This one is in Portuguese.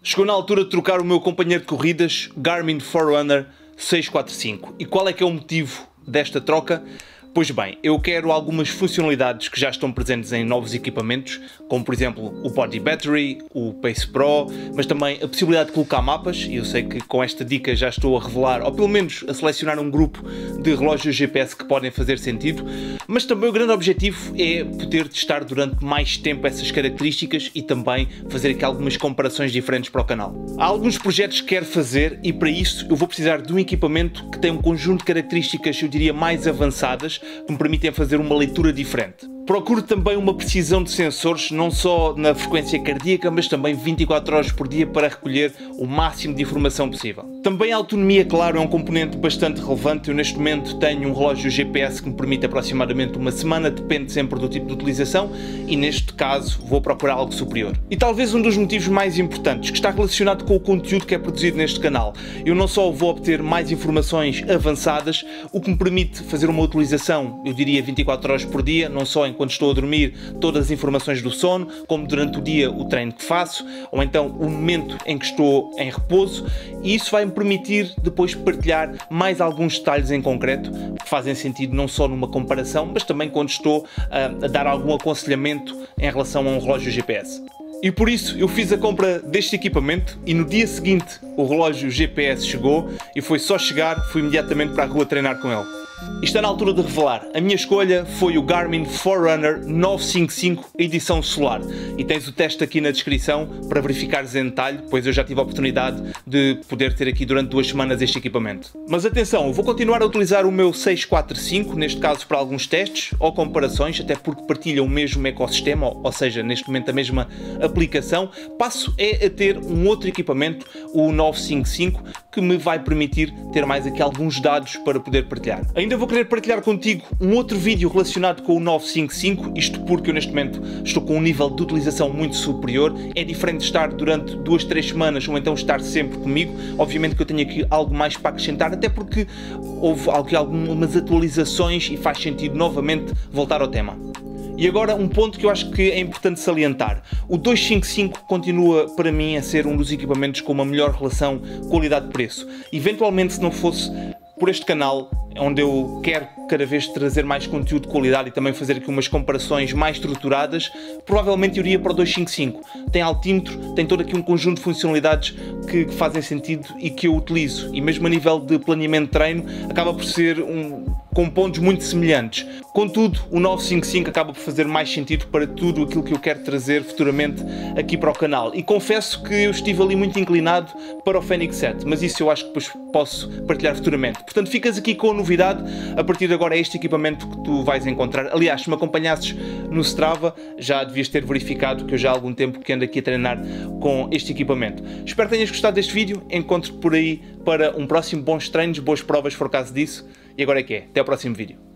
Chegou na altura de trocar o meu companheiro de corridas, Garmin Forerunner 645. E qual é que é o motivo desta troca? Pois bem, eu quero algumas funcionalidades que já estão presentes em novos equipamentos, como por exemplo o Body Battery, o Pace Pro, mas também a possibilidade de colocar mapas, e eu sei que com esta dica já estou a revelar, ou pelo menos a selecionar um grupo de relógios GPS que podem fazer sentido, mas também o grande objetivo é poder testar durante mais tempo essas características e também fazer aqui algumas comparações diferentes para o canal. Há alguns projetos que quero fazer e para isso eu vou precisar de um equipamento que tem um conjunto de características, eu diria, mais avançadas, que me permitem fazer uma leitura diferente. Procuro também uma precisão de sensores, não só na frequência cardíaca, mas também 24 horas por dia para recolher o máximo de informação possível. Também a autonomia, claro, é um componente bastante relevante. Eu neste momento tenho um relógio GPS que me permite aproximadamente uma semana, depende sempre do tipo de utilização, e neste caso vou procurar algo superior. E talvez um dos motivos mais importantes, que está relacionado com o conteúdo que é produzido neste canal. Eu não só vou obter mais informações avançadas, o que me permite fazer uma utilização, eu diria 24 horas por dia, não só enquanto estou a dormir, todas as informações do sono, como durante o dia o treino que faço, ou então o momento em que estou em repouso, e isso vai me permitir depois partilhar mais alguns detalhes em concreto que fazem sentido não só numa comparação, mas também quando estou a dar algum aconselhamento em relação a um relógio GPS. E por isso eu fiz a compra deste equipamento e no dia seguinte o relógio GPS chegou e foi só chegar, fui imediatamente para a rua treinar com ele. E está na altura de revelar. A minha escolha foi o Garmin Forerunner 955 edição solar. E tens o teste aqui na descrição para verificares em detalhe, pois eu já tive a oportunidade de poder ter aqui durante 2 semanas este equipamento. Mas atenção, eu vou continuar a utilizar o meu 645, neste caso para alguns testes ou comparações, até porque partilham o mesmo ecossistema, ou seja, neste momento a mesma aplicação. Passo a ter um outro equipamento, o 955, que me vai permitir ter mais aqui alguns dados para poder partilhar. Ainda vou querer partilhar contigo um outro vídeo relacionado com o 955, isto porque eu neste momento estou com um nível de utilização muito superior. É diferente de estar durante 2-3 semanas ou então estar sempre comigo. Obviamente que eu tenho aqui algo mais para acrescentar, até porque houve aqui algumas atualizações e faz sentido novamente voltar ao tema. E agora um ponto que eu acho que é importante salientar. O 255 continua para mim a ser um dos equipamentos com uma melhor relação qualidade-preço. Eventualmente, se não fosse por este canal, onde eu quero cada vez trazer mais conteúdo de qualidade e também fazer aqui umas comparações mais estruturadas, provavelmente eu iria para o 255. Tem altímetro, tem todo aqui um conjunto de funcionalidades que fazem sentido e que eu utilizo. E mesmo a nível de planeamento de treino, acaba por ser com pontos muito semelhantes. Contudo, o 955 acaba por fazer mais sentido para tudo aquilo que eu quero trazer futuramente aqui para o canal. E confesso que eu estive ali muito inclinado para o Fenix 7, mas isso eu acho que depois posso partilhar futuramente. Portanto, ficas aqui com a novidade. A partir de agora é este equipamento que tu vais encontrar. Aliás, se me acompanhasses no Strava, já devias ter verificado que eu já há algum tempo que ando aqui a treinar com este equipamento. Espero que tenhas gostado deste vídeo. Encontro-te por aí para um próximo bons treinos, boas provas, se for caso disso. E agora é que é. Até ao próximo vídeo.